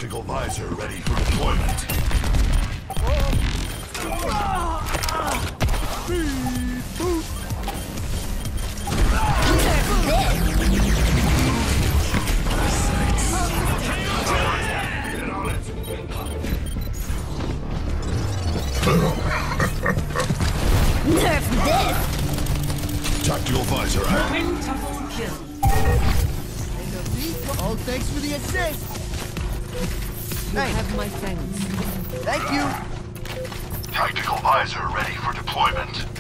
Tactical visor ready for deployment. Nerf this! Tactical visor out. Wonderful kill. Oh, thanks for the assist. You have my thanks. Thank you. Tactical visor ready for deployment.